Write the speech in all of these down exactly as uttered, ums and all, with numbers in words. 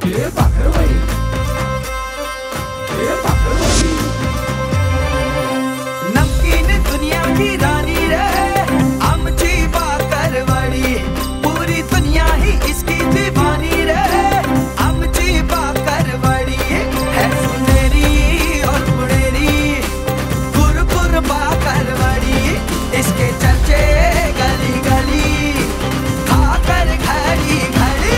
ये भाकरवाड़ी, ये भाकरवाड़ी। नमकीन दुनिया की रानी रे आमची भाकरवाड़ी, पूरी दुनिया ही इसकी दीवानी रे आमची भाकरवाड़ी। है सुनहरी और गुड़ेरी गुरगुर भाकरवाड़ी, इसके चर्चे गली गली खाकर घड़ी घड़ी।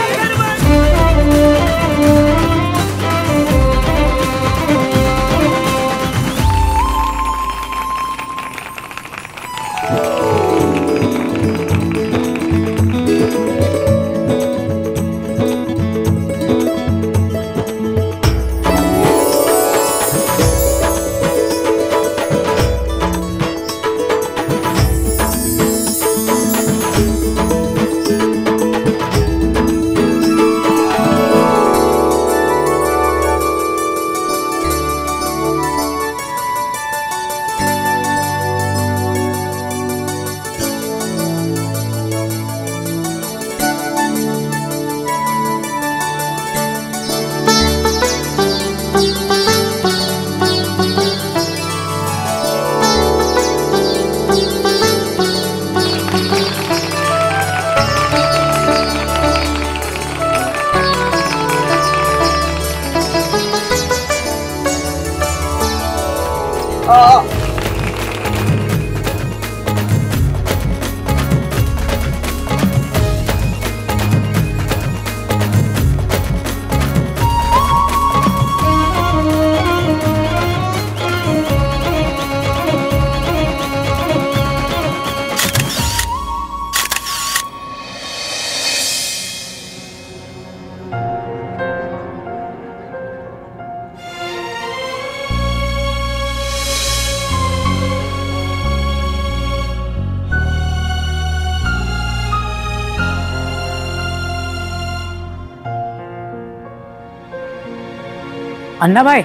अन्ना भाई,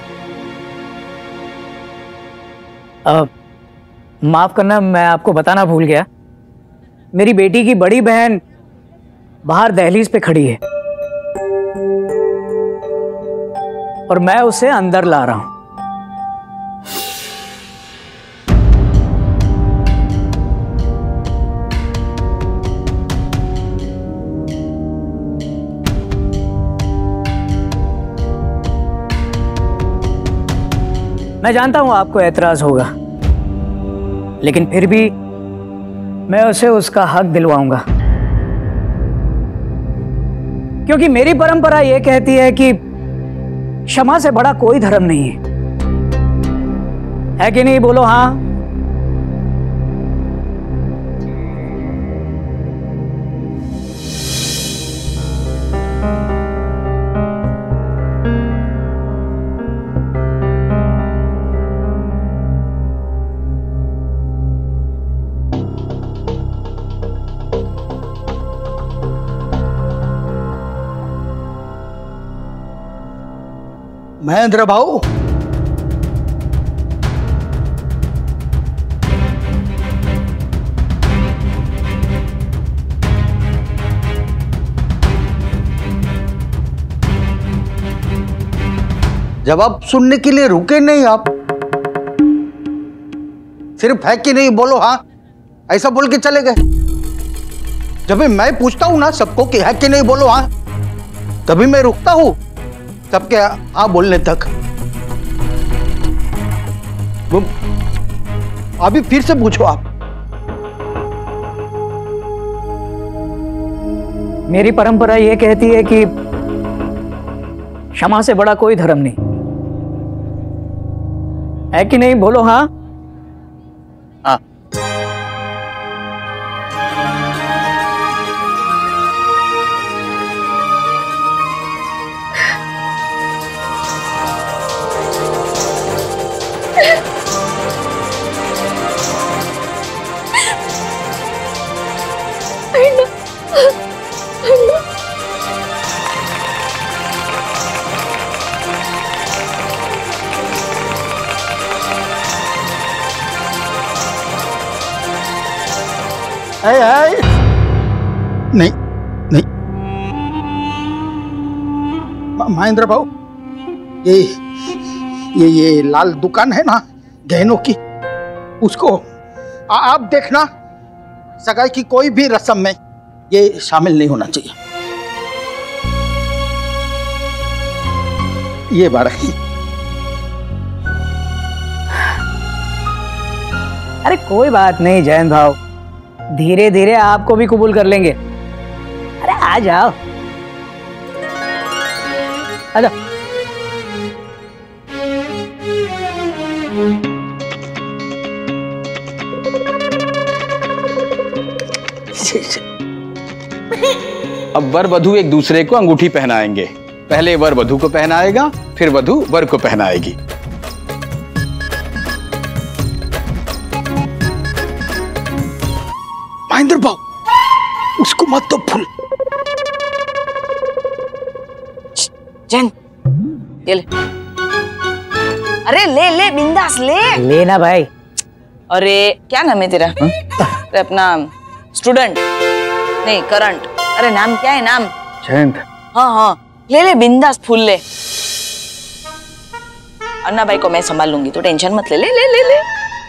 आ, माफ करना, मैं आपको बताना भूल गया। मेरी बेटी की बड़ी बहन बाहर दहलीज पे खड़ी है और मैं उसे अंदर ला रहा हूं। मैं जानता हूं आपको ऐतराज होगा, लेकिन फिर भी मैं उसे उसका हक दिलवाऊंगा, क्योंकि मेरी परंपरा यह कहती है कि क्षमा से बड़ा कोई धर्म नहीं है, है कि नहीं? बोलो हाँ। महेंद्र भाऊ, जवाब सुनने के लिए रुके नहीं आप, सिर्फ है कि नहीं बोलो हाँ, ऐसा बोल के चले गए। जब भी मैं पूछता हूं ना सबको कि है कि नहीं बोलो हाँ, तभी मैं रुकता हूं सबके हाँ बोलने तक। वो अभी फिर से पूछो आप। मेरी परंपरा यह कहती है कि क्षमा से बड़ा कोई धर्म नहीं, है कि नहीं? बोलो हाँ। हाँ। है, है। नहीं नहीं महेंद्र भाऊ, ये ये ये लाल दुकान है ना गहनों की, उसको आ, आप देखना, सगाई की कोई भी रस्म में ये शामिल नहीं होना चाहिए। ये बारह। अरे कोई बात नहीं जयंत भाव, धीरे धीरे आपको भी कबूल कर लेंगे। अरे आ जाओ, आ जाओ। अब वर वधू एक दूसरे को अंगूठी पहनाएंगे। पहले वर वधू को पहनाएगा, फिर वधू वर को पहनाएगी। महेंद्र भाऊ, उसको मत तो फूल। जैन, ये ले। अरे ले ले बिंदास ले। लेना भाई। अरे क्या नाम है तेरा? अरे अपना स्टूडेंट नहीं करंट। अरे नाम क्या है नाम? जयंत। हाँ हाँ ले ले बिंदास फूल ले। अन्ना भाई को मैं संभाल लूंगी, तो टेंशन मत ले। ले ले ले ले।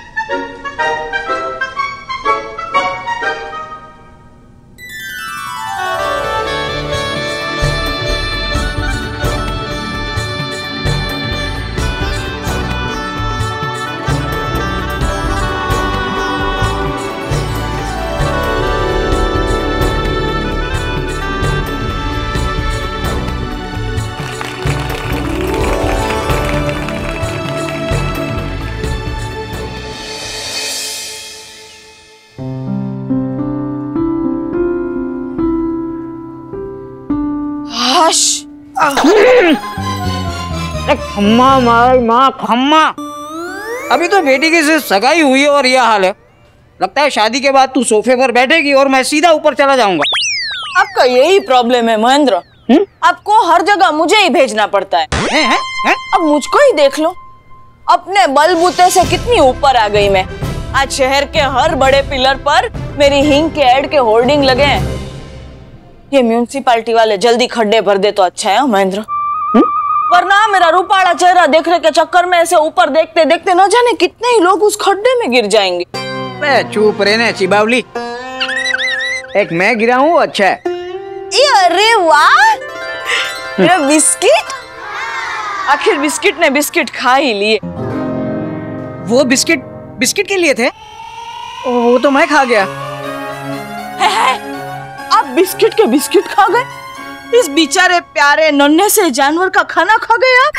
खम्मा मार माँ खम्मा। अभी तो बेटी की सिर्फ सगाई हुई है और यह हाल है। लगता है शादी के बाद तू सोफे पर बैठेगी और मैं सीधा ऊपर चला जाऊंगा। आपका यही प्रॉब्लम है महेंद्र, आपको हर जगह मुझे ही भेजना पड़ता है। है, है, है? अब मुझको ही देख लो, अपने बलबूते से कितनी ऊपर आ गई मैं। आज शहर के हर बड़े पिलर पर मेरी हिंग के ऐड के होर्डिंग लगे हैं। ये म्यूनिसिपालिटी वाले जल्दी खड्डे भर दे तो अच्छा है महेंद्र, वरना मेरा रूपाला चेहरा देखने के चक्कर में ऐसे ऊपर देखते देखते न जाने कितने ही लोग उस खड्डे में गिर जाएंगे। बे चुप रहने चिबावली, एक मैं गिरा हूँ अच्छा है। ये अरे वाह, मेरा बिस्किट। आखिर बिस्किट ने बिस्किट खा ही लिए। वो बिस्किट बिस्किट के लिए थे, वो तो मैं खा गया। है, है, आप बिस्किट के बिस्किट खा गए? इस बेचारे प्यारे नन्हे से जानवर का खाना खा गए आप?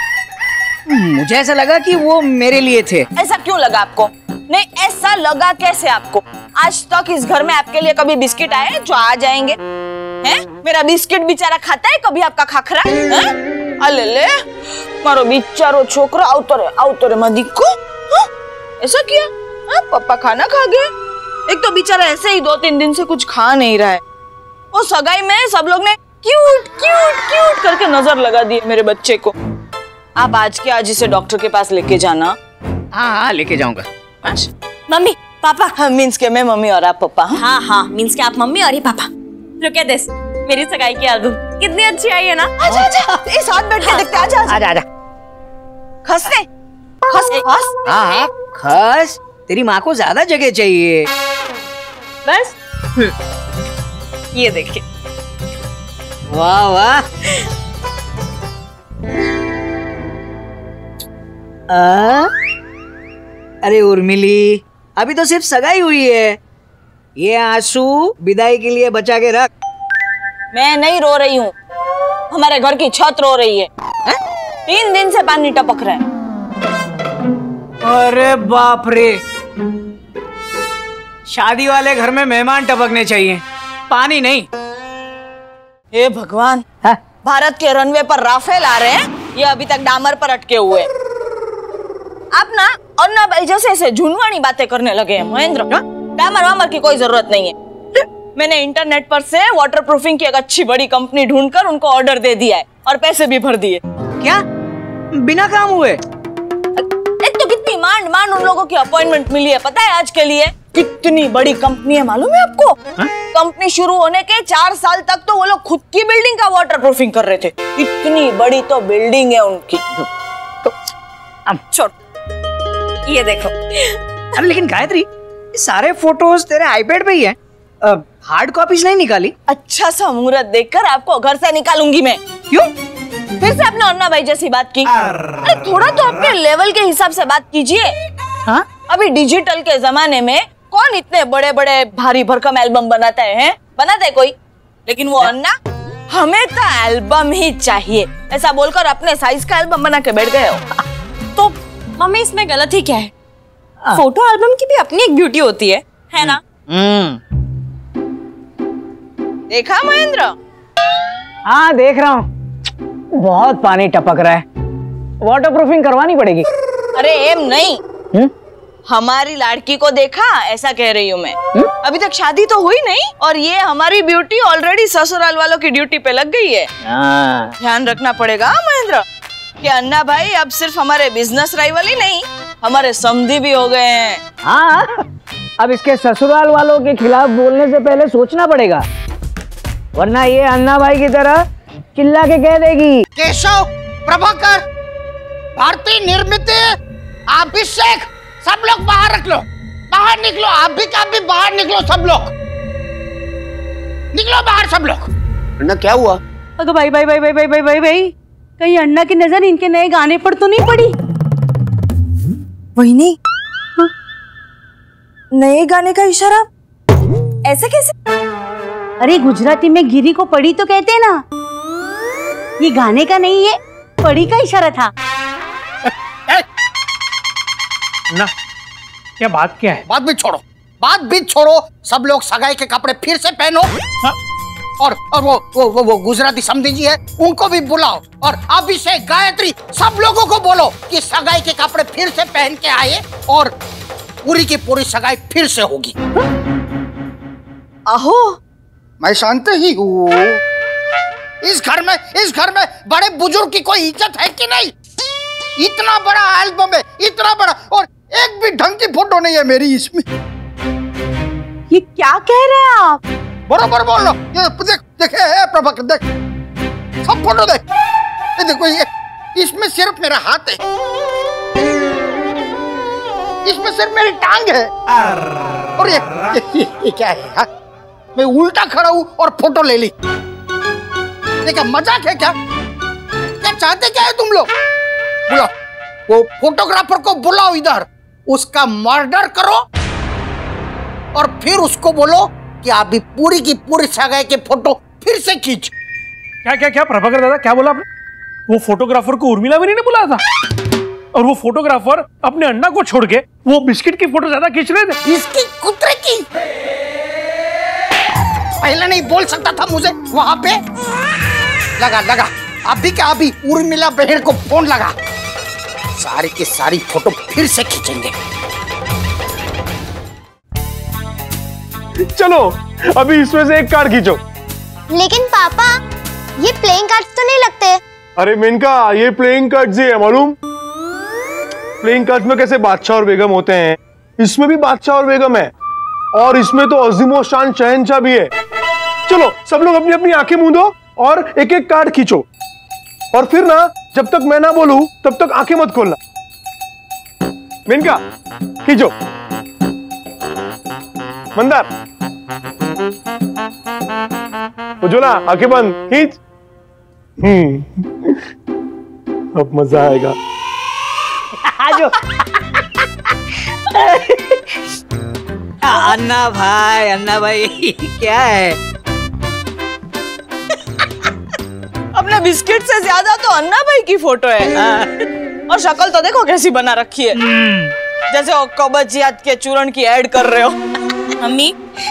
मुझे ऐसा लगा कि वो मेरे लिए थे। ऐसा क्यों लगा आपको? नहीं ऐसा लगा कैसे आपको? आज तक इस घर में आपके लिए कभी बिस्किट आए जो आ जाएंगे? हैं? मेरा बिस्किट बेचारा खाता है कभी आपका खाखरा? हैं? अले ले, मारो बेचारो छोकरा आवतरे आवतरे मदी को ऐसा किया? हाँ, पापा खाना खा गए। एक तो बेचारा ऐसे ही दो तीन दिन से कुछ खा नहीं रहा है। वो सगाई में सब लोग ने क्यूट क्यूट क्यूट करके नजर लगा दी मेरे बच्चे को। आप आज के आज इसे डॉक्टर के पास लेके जाना। हाँ हाँ लेके जाऊंगा। Mummy papa. हाँ, मीन्स के मैं मम्मी और आप पापा। हाँ हाँ मीन्स के आप मम्मी और ये पापा। लोग दिस मेरी सगाई की एल्बम कितनी अच्छी आई है ना। आजा आजा, इस हाथ बैठ के देखते। आजा आजा आजा। खसने खस खस। हाँ हाँ खस, तेरी माँ को ज्यादा जगह चाहिए। बस ये देखिए। वाह वाह। आ? अरे उर्मिली, अभी तो सिर्फ सगाई हुई है, ये आंसू विदाई के लिए बचा के रख। मैं नहीं रो रही हूँ, हमारे घर की छत रो रही है, है? तीन दिन से पानी टपक रहा है। अरे बाप रे, शादी वाले घर में मेहमान टपकने चाहिए, पानी नहीं। हे भगवान, हा? भारत के रनवे पर राफेल आ रहे हैं, ये अभी तक डामर पर अटके हुए। आप ना अन्ना भाई जैसे ऐसे झुनवानी बातें करने लगे हैं महेंद्र। डामर वामर की कोई जरूरत नहीं है। मैंने इंटरनेट पर से वाटरप्रूफिंग की एक अच्छी बड़ी कंपनी ढूंढकर उनको ऑर्डर दे दिया है और पैसे भी भर दिए। क्या बिना काम हुए? एक तो कितनी मांड मांड उन लोगों की अपॉइंटमेंट मिली है पता है आज के लिए? कितनी बड़ी कंपनी है मालूम है आपको? कंपनी शुरू होने के चार साल तक तो वो लोग खुद की बिल्डिंग का वाटर प्रूफिंग कर रहे थे। इतनी बड़ी तो बिल्डिंग है उनकी। तो अब छोड़, ये देखो। अरे लेकिन गायत्री, ये सारे फोटोज तेरे आईपैड पे ही है, हार्ड कॉपीज नहीं निकाली? अच्छा सा मुहूर्त देखकर आपको घर से निकालूंगी मैं। क्यों? फिर से अपने अन्ना भाई जैसी बात की। अरे थोड़ा तो अपने लेवल के हिसाब से बात कीजिए। हाँ? अभी डिजिटल के जमाने में कौन इतने बड़े बड़े भारी भरकम एल्बम बनाता है, हैं? बनाता है कोई? लेकिन वो अन्ना, हमें तो एल्बम ही चाहिए, ऐसा बोलकर अपने साइज का एल्बम बना के बैठ गए हो। तो मम्मी इसमें गलत ही क्या है? फोटो एल्बम की भी अपनी एक ब्यूटी होती है, है ना? हम्म। देखा महेंद्र? हाँ देख रहा हूँ, बहुत पानी टपक रहा है, वाटर प्रूफिंग करवानी पड़ेगी। अरे एम नहीं, हुँ? हमारी लड़की को देखा, ऐसा कह रही हूँ मैं। हुँ? अभी तक शादी तो हुई नहीं और ये हमारी ब्यूटी ऑलरेडी ससुराल वालों की ड्यूटी पे लग गई है। ध्यान रखना पड़ेगा महेंद्र कि अन्ना भाई अब सिर्फ हमारे बिजनेस राइवल ही नहीं, हमारे समधी भी हो गए हैं। हाँ, अब इसके ससुराल वालों के खिलाफ बोलने से पहले सोचना पड़ेगा, वरना ये अन्ना भाई की तरह चिल्ला के कह देगी। केशव, प्रभाकर, भारतीय निर्मित, अभिषेक, सब लोग बाहर रख लो, बाहर निकलो। आप भी का भी बाहर निकलो, सब लोग निकलो बाहर, सब लोग। अन्ना क्या हुआ? अगर भाई भाई भाई भाई भाई भाई भाई भाई कहीं अन्ना की नजर इनके नए गाने पर तो नहीं पड़ी? वही नहीं। हाँ? नए गाने का इशारा ऐसे कैसे? अरे गुजराती में गिरी को पड़ी तो कहते हैं ना, ये गाने का नहीं है, पड़ी का इशारा था। ना, क्या बात क्या है? बात भी छोड़ो, बात भी छोड़ो। सब लोग सगाई के कपड़े फिर से पहनो। हाँ? और और वो वो वो, वो गुजराती समधी जी है, उनको भी बुलाओ। और अभिषेक, गायत्री, सब लोगों को बोलो कि सगाई के कपड़े फिर से पहन के आए और पूरी की पूरी सगाई फिर से होगी। आहो, मैं शांत ही हूँ। इस घर में इस घर में बड़े बुजुर्ग की कोई इज्जत है कि नहीं? इतना बड़ा एल्बम है, इतना बड़ा, और एक भी ढंग की फोटो नहीं है मेरी इसमें। ये क्या कह रहे हैं आप? बरोबर बोल लो। ये देख, देखे है प्रभाकर, देख सब फोटो देख। ये देखो, ये इसमें सिर्फ मेरा हाथ है, इसमें सिर्फ मेरी टांग है, और ये ये, ये, ये क्या है? हा? मैं उल्टा खड़ा हूँ और फोटो ले ली। देखा, मजाक है क्या? क्या चाहते क्या है तुम लोग? बुलाओ वो फोटोग्राफर को, बुलाओ इधर, उसका मर्डर करो और फिर उसको बोलो कि अभी पूरी की पूरी सगाई के फोटो फिर से खींच। क्या क्या क्या प्रभाकर दादा, क्या बोला आपने? वो फोटोग्राफर को उर्मिला भी नहीं बुलाया था, और वो फोटोग्राफर अपने अन्ना को छोड़ के वो बिस्किट की फोटो ज्यादा खींच रहे थे। इसकी कुत्ते की, पहले नहीं बोल सकता था मुझे? वहां पे लगा लगा अभी क्या अभी उर्मिला बहन को फोन लगा, सारी की सारी फोटो फिर से खींचेंगे। चलो अभी इसमें से एक कार्ड खींचो। लेकिन पापा, ये प्लेइंग कार्ड्स तो नहीं लगते। अरे मेनका, ये प्लेइंग कार्ड्स ही है, मालूम? प्लेइंग कार्ड्स में कैसे बादशाह और बेगम होते हैं, इसमें भी बादशाह और बेगम है, और इसमें तो अजीमो शान शहंशाह भी है। चलो सब लोग अपनी अपनी आंखें मूंदो और एक एक कार्ड खींचो, और फिर ना जब तक मैं ना बोलूं तब तक आंखें मत खोलना। मेनका खींचो। मंदार, उज्ज्वला आंखें बंद, खींच। हम्म, अब मजा आएगा। आजो। अन्ना भाई, अन्ना भाई क्या है? अपने बिस्किट से ज्यादा तो अन्ना भाई की फोटो है। और शक्ल तो देखो कैसी बना रखी है, जैसे वो कब्जियत के चूर्ण की ऐड कर रहे हो। मम्मी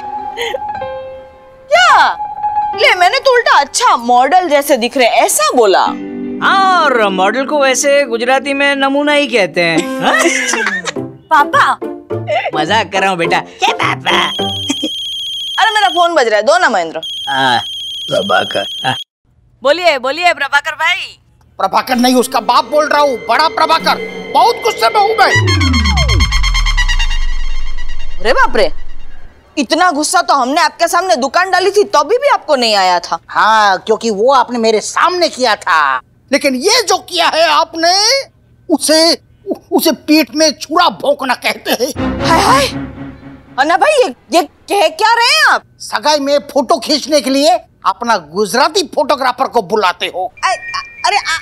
क्या? ले, मैंने तो उल्टा अच्छा मॉडल जैसे दिख रहे ऐसा बोला। हाँ, और मॉडल को वैसे गुजराती में नमूना ही कहते हैं। हाँ? पापा, मजाक कर रहा हूँ बेटा। क्या पापा? अरे मेरा फोन बज रहा है, दो ना महेंद्र। हाँ, प्रभाकर। बोलिए बोलिए प्रभाकर भाई। प्रभाकर नहीं, उसका बाप बोल रहा हूँ, बड़ा प्रभाकर। बहुत गुस्से में हूँ मैं। अरे बाप रे, इतना गुस्सा तो हमने आपके सामने दुकान डाली थी तभी भी आपको नहीं आया था। हाँ, क्योंकि वो आपने मेरे सामने किया था, लेकिन ये जो किया है आपने, उसे उसे पीठ में छुरा भोंकना कहते हैं। हाय हाय, अन्ना भाई ये ये कह क्या रहे हैं आप? सगाई में फोटो खींचने के लिए अपना गुजराती फोटोग्राफर को बुलाते हो। आ, आ, अरे आ,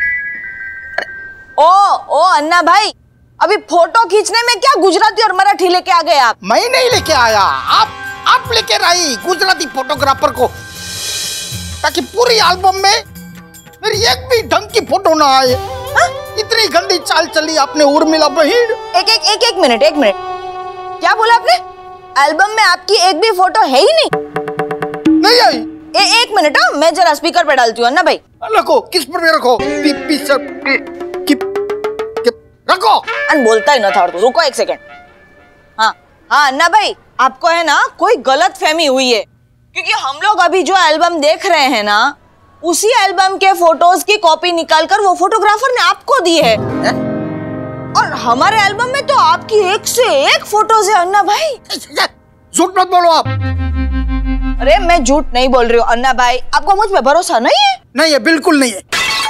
ओ ओ अन्ना भाई, अभी फोटो खींचने में क्या गुजराती और मराठी लेके आ गए आप? मैं नहीं लेके आया, आप आप लेके आई गुजराती फोटोग्राफर को, ताकि पूरी एल्बम में मेरी एक भी ढंग की फोटो ना आए। हा? इतनी गंदी चाल चली आपने उर्मिला बहन। एक एक एक एक मिनट एक मिनट, क्या बोला आपने? एल्बम में आपकी एक भी फोटो है ही नहीं? नहीं आई। ए, एक मिनट, मैं जरा स्पीकर पे डालती हूँ अन्ना भाई। रखो, किस पर रखो? पी, पी, सर, पी, कि, कि, रखो। अन बोलता ही ना था, और तो रुको एक सेकंड। हाँ हाँ अन्ना भाई, आपको है ना कोई गलत फहमी हुई है, क्योंकि हम लोग अभी जो एल्बम देख रहे हैं ना, उसी एल्बम के फोटोज की कॉपी निकालकर वो फोटोग्राफर ने आपको दी है, है? और हमारे एल्बम में तो आपकी एक से एक फोटोज है अन्ना भाई। झूठ मत बोलो आप। अरे मैं झूठ नहीं बोल रही हूँ अन्ना भाई, आपको मुझ पे भरोसा नहीं है? नहीं है, बिल्कुल नहीं है।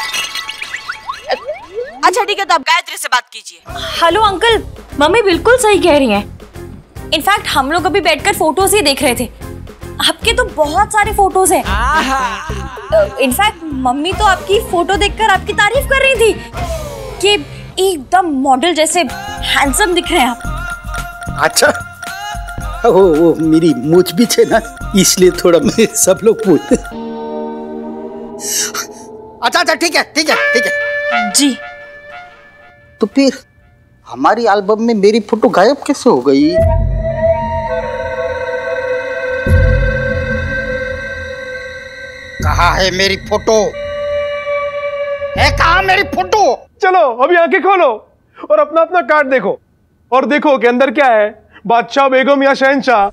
अच्छा ठीक है, तो आप गायत्री से बात कीजिए। हेलो अंकल, मम्मी बिल्कुल सही कह रही हैं। इनफैक्ट हम लोग अभी बैठकर फोटोज ही देख रहे थे, आपके तो बहुत सारे फोटोज हैं। इनफैक्ट मम्मी तो आपकी फोटो देखकर आपकी तारीफ कर रही थी कि एकदम मॉडल जैसे हैंडसम दिख रहे हैं आप। अच्छा, वो वो मेरी मूछ भी है ना, इसलिए थोड़ा मैं सब लोग पूछते। अच्छा अच्छा ठीक है ठीक है ठीक है जी। तो फिर हमारी एल्बम में मेरी फोटो गायब कैसे हो गई? कहाँ है मेरी फोटो? है कहाँ मेरी फोटो? चलो अभी आंखें खोलो और अपना अपना कार्ड देखो, और देखो कि अंदर क्या है, बादशाह, बेगम या शहंशाह।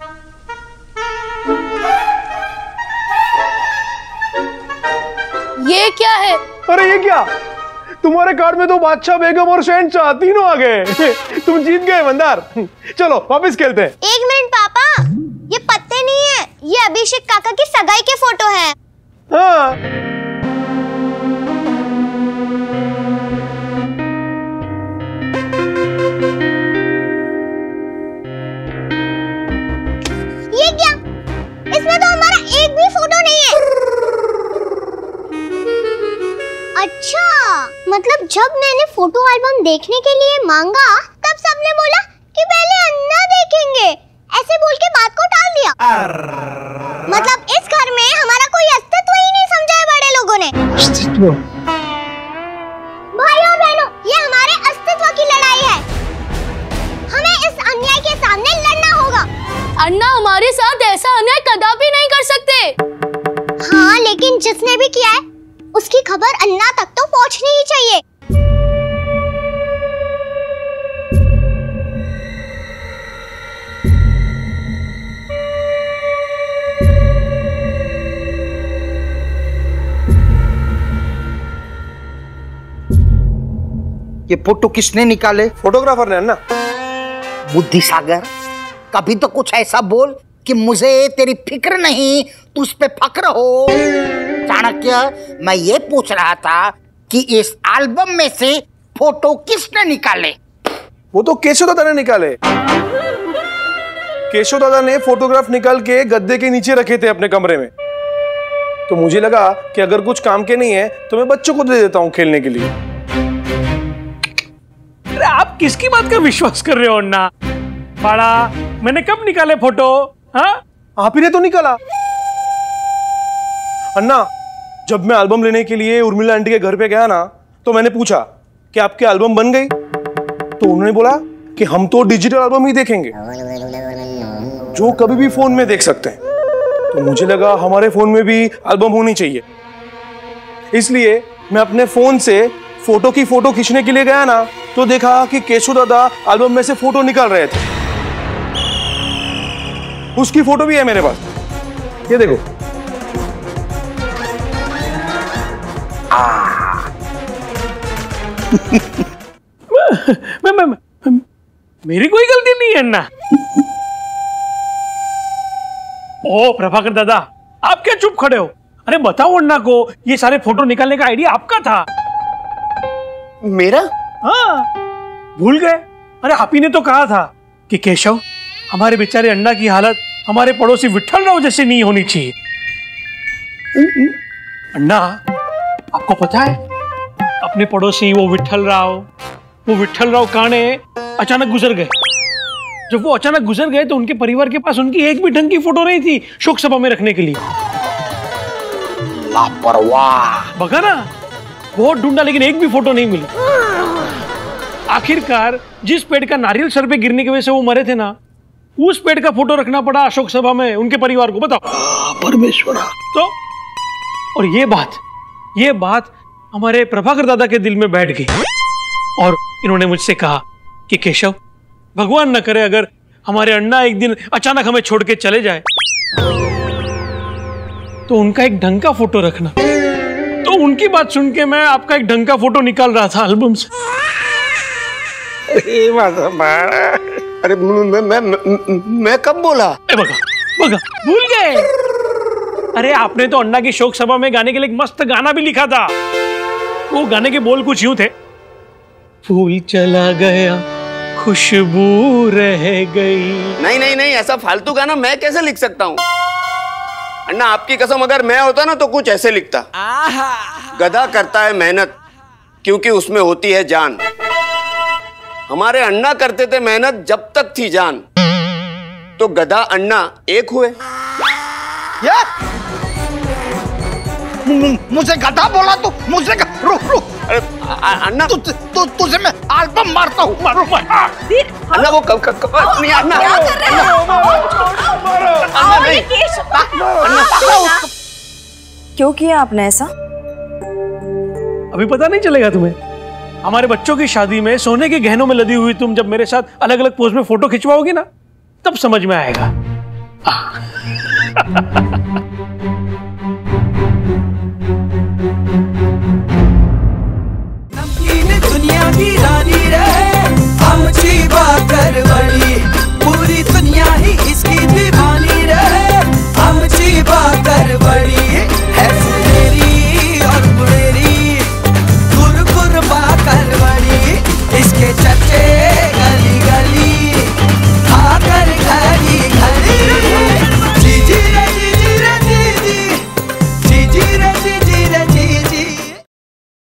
ये क्या है? अरे ये क्या, तुम्हारे कार्ड में तो बादशाह, बेगम और शहंशाह तीनों आ गए। तुम जीत गए मंदार। चलो वापस खेलते हैं। एक मिनट पापा, ये पत्ते नहीं है, ये अभिषेक काका की सगाई के फोटो है। हाँ। ये क्या, इसमें तो हमारा एक भी फोटो नहीं है। अच्छा, मतलब जब मैंने फोटो एल्बम देखने के लिए मांगा, तब सबने बोला कि पहले अन्ना देखेंगे, ऐसे बोल के बात को टाल दिया। मतलब इस घर में हमारा कोई अस्तित्व ही नहीं समझा है बड़े लोगों ने। अस्तित्व? भाई और बहनों, ये हमारे अस्तित्व की लड़ाई है, हमें इस अन्याय के सामने लड़ना होगा। अन्ना हमारे साथ ऐसा अन्याय कदापि नहीं कर सकते। हाँ, लेकिन जिसने भी किया है उसकी खबर अन्ना तक तो पहुंचनी ही चाहिए। ये फोटो किसने निकाले? फोटोग्राफर ने ना। बुद्धि सागर, कभी तो कुछ ऐसा बोल कि मुझे तेरी फिक्र नहीं, तू उस पे फक्र हो। चाणक्य, मैं ये पूछ रहा था कि इस एल्बम में से फोटो किसने निकाले? वो तो केशव दादा ने निकाले। केशव दादा ने फोटोग्राफ निकाल के गद्दे के नीचे रखे थे अपने कमरे में, तो मुझे लगा कि अगर कुछ काम के नहीं है तो मैं बच्चों को दे देता हूँ खेलने के लिए। अरे आप किसकी बात का विश्वास कर रहे हो अन्ना? बड़ा, मैंने कब निकाले फोटो? हाँ, आप ही ने तो निकाला। अन्ना, जब मैं एल्बम लेने के लिए उर्मिला आंटी के घर पे गया ना, तो मैंने पूछा कि आपकी एल्बम बन गई, तो उन्होंने बोला कि हम तो डिजिटल एल्बम ही देखेंगे, जो कभी भी फोन में देख सकते हैं। तो मुझे लगा हमारे फोन में भी एल्बम होनी चाहिए, इसलिए मैं अपने फोन से फोटो की फोटो खींचने के लिए गया ना, तो देखा कि केशव दादा एल्बम में से फोटो निकाल रहे थे। उसकी फोटो भी है मेरे पास, ये देखो। मैं, मैं, मैं, मेरी कोई गलती नहीं है अन्ना। ओ प्रभाकर दादा, आप क्या चुप खड़े हो? अरे बताओ अन्ना को, ये सारे फोटो निकालने का आइडिया आपका था। मेरा? हाँ, भूल गए? अरे आप ही ने तो कहा था कि केशव, हमारे बेचारे अन्ना की हालत हमारे पड़ोसी विठल राव जैसी नहीं होनी चाहिए। अन्ना, आपको पता है अपने पड़ोसी वो विठल राव वो विठल राव काने अचानक गुजर गए। जब वो अचानक गुजर गए तो उनके परिवार के पास उनकी एक भी ढंग की फोटो नहीं थी शोक सभा में रखने के लिए। लापरवाह। बगा ना, बहुत ढूंढा लेकिन एक भी फोटो नहीं मिली। आखिरकार जिस पेड़ का नारियल सर पे गिरने की वजह से वो मरे थे ना, उस पेड़ का फोटो रखना पड़ा अशोक सभा में उनके परिवार को। बताओ परमेश्वरा। तो और ये बात ये बात हमारे प्रभाकर दादा के दिल में बैठ गई और इन्होंने मुझसे कहा कि केशव, भगवान न करे अगर हमारे अन्ना एक दिन अचानक हमें छोड़ के चले जाए तो उनका एक ढंग का फोटो रखना। तो उनकी बात सुन के मैं आपका एक ढंग का फोटो निकाल रहा था एल्बम से। अरे मैं मैं मैं, मैं कब बोला? ए बगा, बगा, भूल गए? अरे आपने तो अन्ना की शोक सभा में गाने के लिए एक मस्त गाना भी लिखा था। वो गाने के बोल कुछ यूं थे, फूल चला गया खुशबू रह गई। नहीं नहीं नहीं, ऐसा फालतू गाना मैं कैसे लिख सकता हूँ? अन्ना आपकी कसम, अगर मैं होता ना तो कुछ ऐसे लिखता। गधा करता है मेहनत क्योंकि उसमें होती है जान। हमारे अन्ना करते थे मेहनत जब तक थी जान, तो गधा अन्ना एक हुए। ये मुझे गधा बोला तू? मुझे रुक रुक। अरे अन्ना, तु, तु, तुझे मैं एल्बम मारता हूँ। मारो अन्ना, वो कब कब कब नहीं अन्ना, क्यों किया आपने ऐसा? अभी पता नहीं चलेगा तुम्हें। हमारे बच्चों की शादी में सोने के गहनों में लदी हुई तुम जब मेरे साथ अलग अलग पोज में फोटो खिंचवाओगी ना, तब समझ में आएगा। दुनिया की रानी रे आमची भाकरवाडी, पूरी दुनिया ही इसकी दीवानी रे आमची भाकरवाडी।